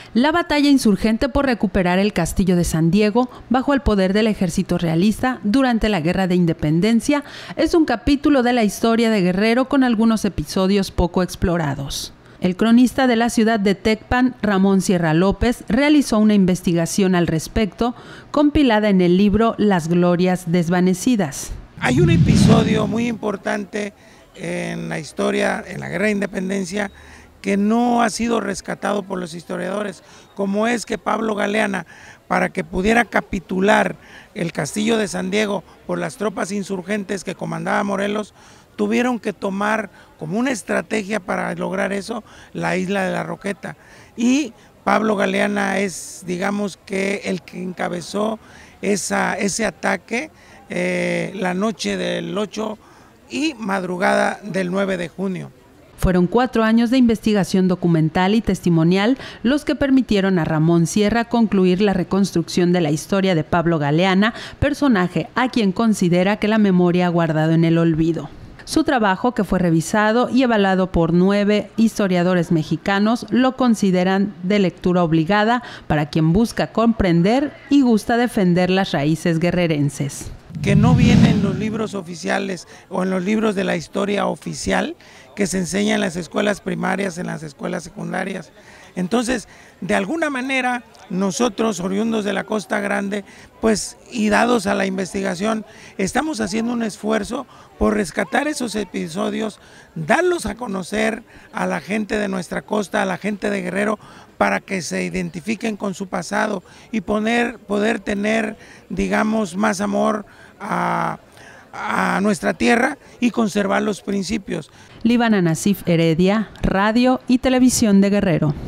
La batalla insurgente por recuperar el castillo de San Diego bajo el poder del ejército realista durante la Guerra de Independencia es un capítulo de la historia de Guerrero con algunos episodios poco explorados. El cronista de la ciudad de Tecpan, Ramón Sierra López, realizó una investigación al respecto, compilada en el libro Las Glorias Desvanecidas. Hay un episodio muy importante en la historia, en la Guerra de Independencia, que no ha sido rescatado por los historiadores, como es que Pablo Galeana, para que pudiera capitular el castillo de San Diego por las tropas insurgentes que comandaba Morelos, tuvieron que tomar como una estrategia para lograr eso la isla de la Roqueta. Y Pablo Galeana es, digamos que, el que encabezó ese ataque la noche del 8 y madrugada del 9 de junio. Fueron 4 años de investigación documental y testimonial los que permitieron a Ramón Sierra concluir la reconstrucción de la historia de Pablo Galeana, personaje a quien considera que la memoria ha guardado en el olvido. Su trabajo, que fue revisado y evaluado por 9 historiadores mexicanos, lo consideran de lectura obligada para quien busca comprender y gusta defender las raíces guerrerenses. Que no viene en los libros oficiales o en los libros de la historia oficial que se enseña en las escuelas primarias, en las escuelas secundarias. Entonces, de alguna manera, nosotros, oriundos de la Costa Grande, pues, y dados a la investigación, estamos haciendo un esfuerzo por rescatar esos episodios, darlos a conocer a la gente de nuestra costa, a la gente de Guerrero, para que se identifiquen con su pasado y poder tener, digamos, más amor a nuestra tierra y conservar los principios. Líbana Nasif Heredia, Radio y Televisión de Guerrero.